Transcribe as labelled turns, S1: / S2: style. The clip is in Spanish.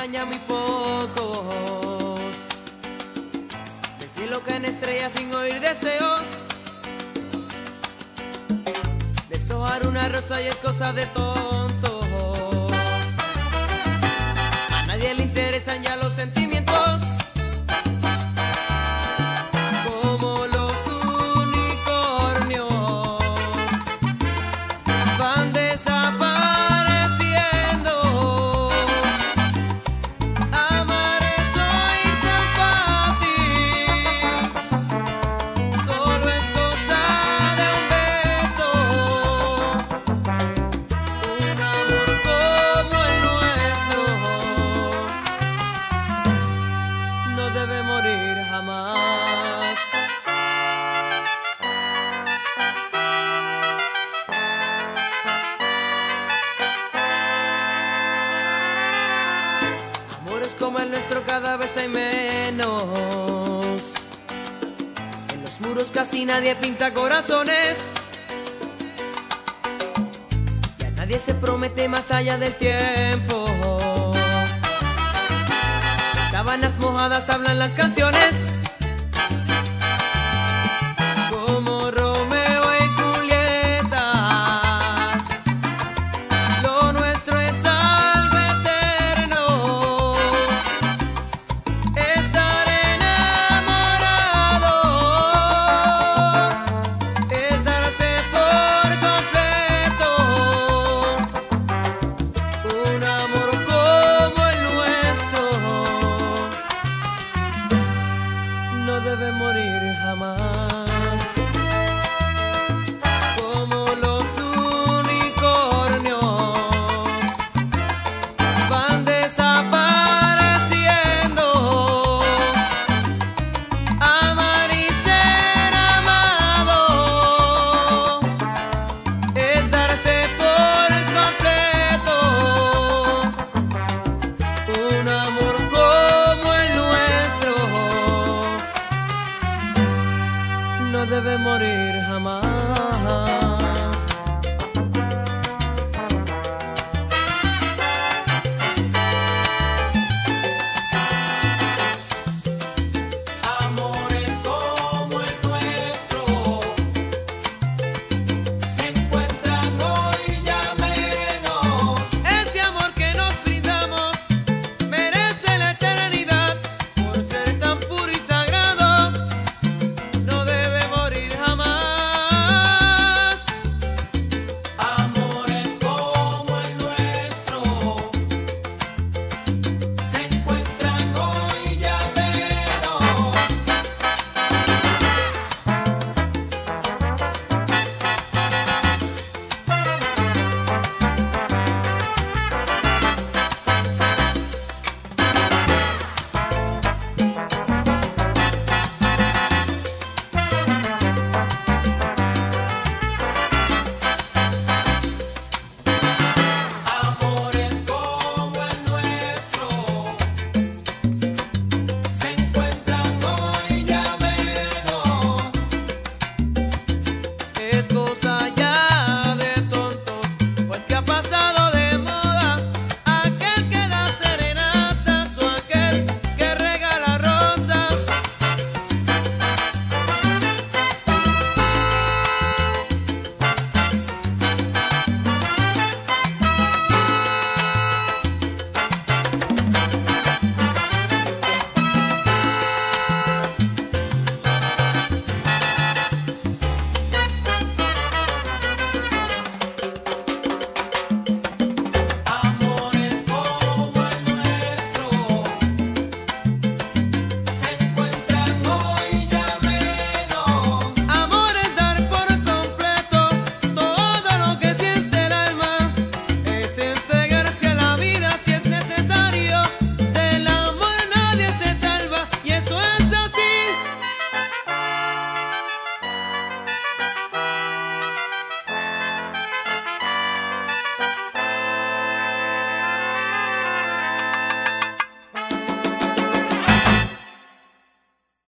S1: quedan ya muy pocos. Del cielo caen estrellas sin oír deseos. Deshojar una rosa y es cosa de tontos. A nadie le interesan ya los sentimientos. Como los unicornios van desapareciendo. Amar es hoy tan fácil, solo es cosa de un beso. Un amor como el nuestro no debe morir jamás. Amores como el nuestro cada vez hay menos. En los muros casi nadie pinta corazones. Y a nadie se promete más allá del tiempo. De sábanas mojadas hablan las canciones. Como Romeo y Julieta, lo nuestro es algo eterno. Estar enamorado es darse por completo. Un amor como el nuestro no debe morir jamás.